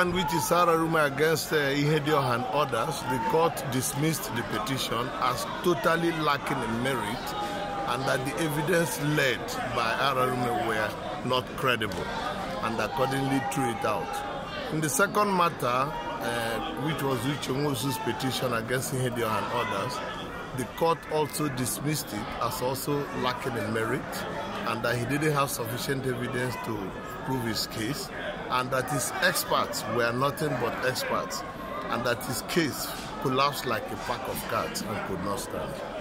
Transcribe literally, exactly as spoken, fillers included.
Which is Ararume against uh, Ihedioha and others, the court dismissed the petition as totally lacking in merit and that the evidence led by Ararume were not credible and accordingly threw it out. In the second matter, uh, which was Uche petition against Ihedioha and others, the court also dismissed it as also lacking in merit and that he didn't have sufficient evidence to prove his case, and that his experts were nothing but experts, and that his case collapsed like a pack of cards and could not stand.